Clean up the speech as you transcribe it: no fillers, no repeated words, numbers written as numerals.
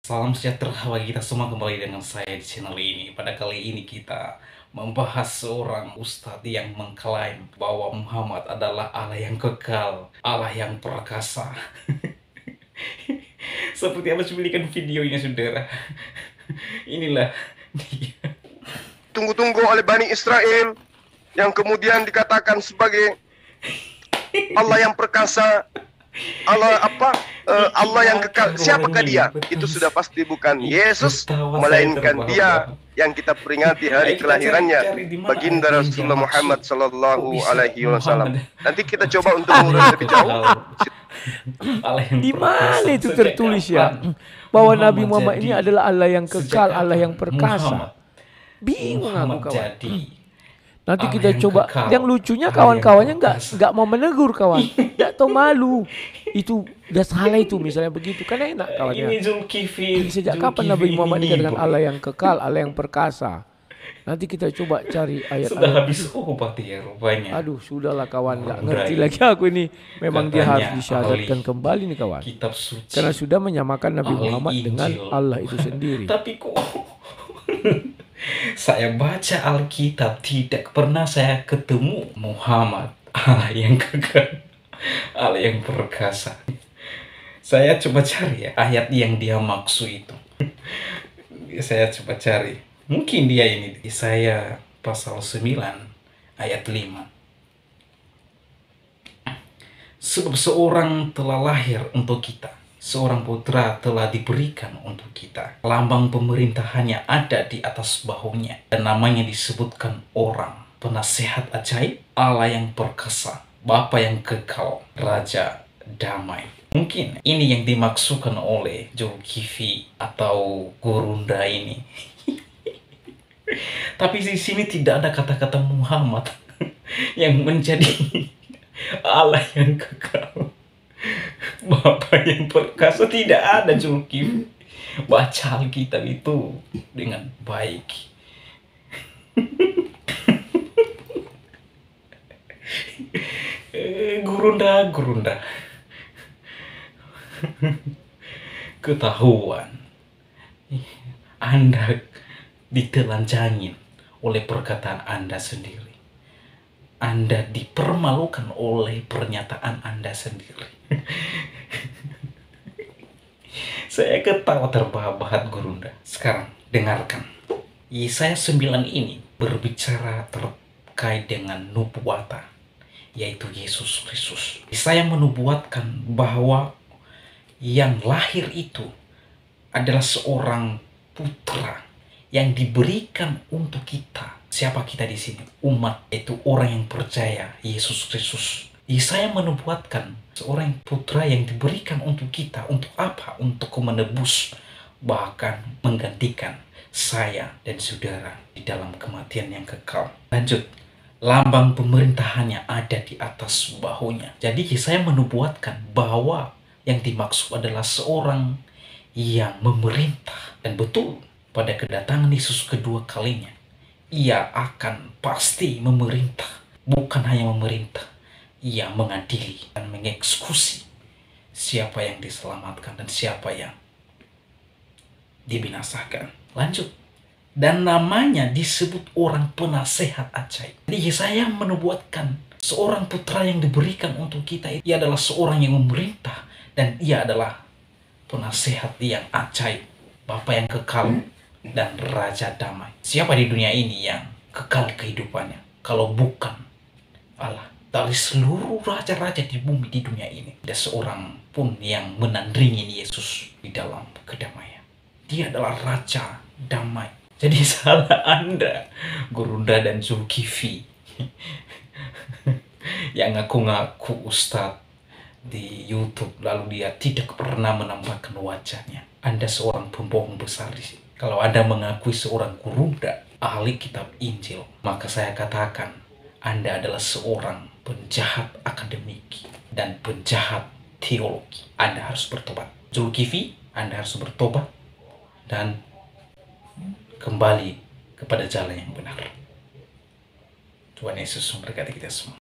Salam sejahtera bagi kita semua, kembali dengan saya di channel ini. Pada kali ini kita membahas seorang ustadz yang mengklaim bahwa Muhammad adalah Allah yang kekal, Allah yang perkasa. Seperti apa cuplikan videonya, saudara? Inilah dia. Tunggu-tunggu oleh Bani Israel yang kemudian dikatakan sebagai Allah yang perkasa, Allah yang kekal. Siapakah dia? Itu sudah pasti bukan Yesus, melainkan dia yang kita peringati hari kelahirannya, baginda Rasulullah Muhammad Sallallahu Alaihi Wasallam. Nanti kita coba untuk mengurus lebih jauh. Di mana itu tertulis ya bahwa Nabi Muhammad ini adalah Allah yang kekal, Allah yang perkasa? Bingung aku, kawan. Nanti kita coba. Yang lucunya kawan-kawannya nggak mau menegur, kawan. Nggak tahu malu. Itu udah salah itu misalnya begitu. Karena enak kawannya. Ini Zulkifli. Sejak kapan Nabi Muhammad dikatakan Allah yang kekal, Allah yang perkasa? Nanti kita coba cari ayat. Sudah habis obat ya rupanya. Aduh, sudahlah kawan, nggak ngerti lagi aku ini. Memang dia harus disyahadatkan kembali nih, kawan. Kitab suci. Karena sudah menyamakan Nabi Muhammad dengan Allah itu sendiri. Tapi kok saya baca Alkitab tidak pernah saya ketemu Muhammad Allah yang kekal, Allah yang perkasa. Saya coba cari ya ayat yang dia maksud itu. Saya coba cari. Mungkin dia ini Yesaya pasal 9 ayat 5. Sebab seorang telah lahir untuk kita, seorang putra telah diberikan untuk kita. Lambang pemerintahannya ada di atas bahunya, dan namanya disebutkan Orang Penasehat Ajaib, Allah yang perkasa, Bapa yang kekal, Raja Damai. Mungkin ini yang dimaksudkan oleh Zulkifli atau Gurunda ini. Tapi di sini tidak ada kata-kata Muhammad yang menjadi Allah yang kekal, Bapak yang perkasa. Tidak ada. Zulkifli, baca Alkitab itu dengan baik. Gurunda ketahuan Anda ditelanjangin oleh perkataan Anda sendiri. Anda dipermalukan oleh pernyataan Anda sendiri. Saya ketawa terbahak-bahak, Gurunda. Sekarang dengarkan. Yesaya 9 ini berbicara terkait dengan nubuatan, yaitu Yesus Kristus. Yesaya menubuatkan bahwa yang lahir itu adalah seorang putra yang diberikan untuk kita. Siapa kita di sini? Umat, itu orang yang percaya Yesus Kristus. Yesaya menubuatkan seorang putra yang diberikan untuk kita. Untuk apa? Untuk menebus, bahkan menggantikan saya dan saudara di dalam kematian yang kekal. Lanjut. Lambang pemerintahannya ada di atas bahunya. Jadi Yesaya menubuatkan bahwa yang dimaksud adalah seorang yang memerintah. Dan betul, pada kedatangan Yesus kedua kalinya, ia akan pasti memerintah. Bukan hanya memerintah, ia mengadili dan mengeksekusi siapa yang diselamatkan dan siapa yang dibinasakan. Lanjut. Dan namanya disebut Orang Penasehat Ajaib. Jadi Yesaya menubuatkan seorang putra yang diberikan untuk kita. Ia adalah seorang yang memerintah, dan ia adalah penasehat yang ajaib, Bapa yang kekal, dan Raja Damai. Siapa di dunia ini yang kekal kehidupannya kalau bukan Allah? Dari seluruh raja-raja di bumi di dunia ini, tidak seorang pun yang menandingi Yesus di dalam kedamaian. Dia adalah Raja Damai. Jadi salah Anda, Gurunda dan Zulkifli, yang ngaku-ngaku ustadz di YouTube lalu dia tidak pernah menampakkan wajahnya. Anda seorang pembohong besar di sini. Kalau Anda mengakui seorang Gurunda, ahli kitab Injil, maka saya katakan Anda adalah seorang penjahat akademik dan penjahat teologi. Anda harus bertobat. Zulkifli, Anda harus bertobat dan kembali kepada jalan yang benar. Tuhan Yesus memberkati kita semua.